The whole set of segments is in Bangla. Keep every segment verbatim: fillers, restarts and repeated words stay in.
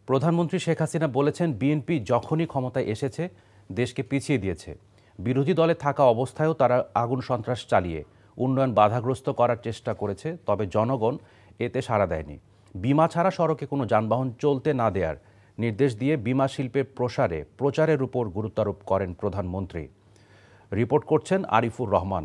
প্রধানমন্ত্রী শেখ হাসিনা বলেছেন, বিএনপি যখনই ক্ষমতায় এসেছে দেশকে পিছিয়ে দিয়েছে। বিরোধী দলে থাকা অবস্থায়ও তারা আগুন সন্ত্রাস চালিয়ে উন্নয়ন বাধাগ্রস্ত করার চেষ্টা করেছে, তবে জনগণ এতে সাড়া দেয়নি। বিমা ছাড়া সড়কে কোনো যানবাহন চলতে না দেওয়ার নির্দেশ দিয়ে বিমা শিল্পের প্রসারে প্রচারের উপর গুরুত্বারোপ করেন প্রধানমন্ত্রী। রিপোর্ট করছেন আরিফুর রহমান।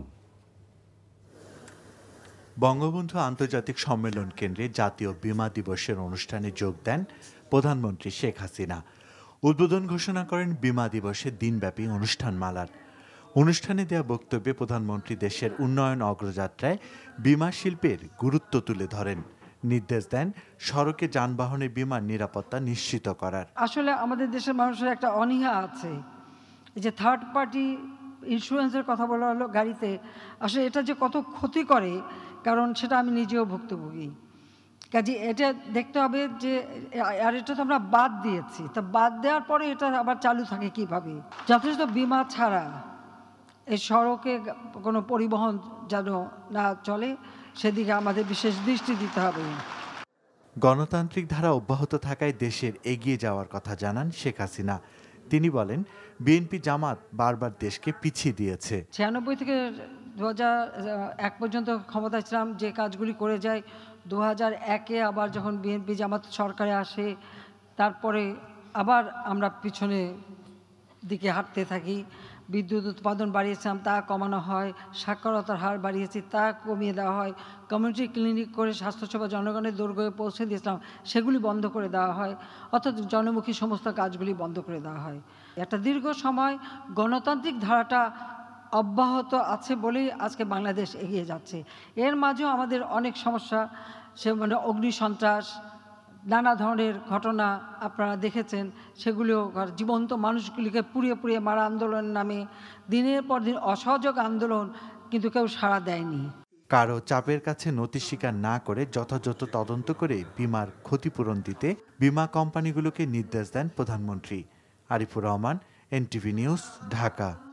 বঙ্গবন্ধু আন্তর্জাতিক সম্মেলন কেন্দ্রে জাতীয় বিমা দিবসের অনুষ্ঠানে যোগ দেন প্রধানমন্ত্রী শেখ হাসিনা। উদ্বোধন ঘোষণা করেন বিমা দিবসের দিনব্যাপী অনুষ্ঠানমালার। অনুষ্ঠানে দেওয়া বক্তব্যে প্রধানমন্ত্রী দেশের উন্নয়ন অগ্রযাত্রায় বিমা শিল্পের গুরুত্ব তুলে ধরেন। নির্দেশ দেন সড়কে যানবাহনের বিমার নিরাপত্তা নিশ্চিত করার। আসলে আমাদের দেশের মানুষের একটা অনীহা আছে, এই যে থার্ড পার্টি ইন্স্যুরেন্সের কথা বলা হলো গাড়িতে, আসলে এটা যে কত ক্ষতি করে, কারণ সেটা আমি নিজেও ভুক্তভোগী। কাজে এটা দেখতে হবে যে, আর এটা তো আমরা বাদ দিয়েছি, তা বাদ দেওয়ার পরে এটা আবার চালু থাকে কিভাবে। যথেষ্ট বিমা ছাড়া এই সড়কে কোনো পরিবহন যেন না চলে, সেদিকে আমাদের বিশেষ দৃষ্টি দিতে হবে। গণতান্ত্রিক ধারা অব্যাহত থাকায় দেশের এগিয়ে যাওয়ার কথা জানান শেখ হাসিনা। তিনি বলেন, বিএনপি জামাত বারবার দেশকে পিছিয়ে দিয়েছে। ছিয়ানব্বই থেকে দু হাজার এক পর্যন্ত ক্ষমতায় ছিলাম, যে কাজগুলি করে যায়, দু হাজার একে আবার যখন বিএনপি জামাত সরকারে আসে, তারপরে আবার আমরা পিছনে দিকে হাঁটতে থাকি। বিদ্যুৎ উৎপাদন বাড়িয়েছিলাম, তা কমানো হয়। সাক্ষরতার হার বাড়িয়েছি, তা কমিয়ে দেওয়া হয়। কমিউনিটি ক্লিনিক করে স্বাস্থ্যসেবা জনগণের দৈর্ঘ্যে পৌঁছে দিয়েছিলাম, সেগুলি বন্ধ করে দেওয়া হয়, অর্থাৎ জনমুখী সমস্ত কাজগুলি বন্ধ করে দেওয়া হয়। একটা দীর্ঘ সময় গণতান্ত্রিক ধারাটা অব্যাহত আছে বলেই আজকে বাংলাদেশ এগিয়ে যাচ্ছে। এর মাঝেও আমাদের অনেক সমস্যা, সে মানে অগ্নিসন্ত্রাস, নানা ধরনের ঘটনা আপনারা দেখেছেন, সেগুলিও জীবন্ত মানুষগুলিকে পুড়িয়ে পুড়িয়ে মারা আন্দোলনের নামে দিনের পর দিন অসহযোগ আন্দোলন, কিন্তু কেউ সাড়া দেয়নি। কারো চাপের কাছে নথি স্বীকার না করে যথাযথ তদন্ত করে বিমার ক্ষতিপূরণ দিতে বিমা কোম্পানিগুলোকে নির্দেশ দেন প্রধানমন্ত্রী। Arifur Rahman, NTV news, Dhaka.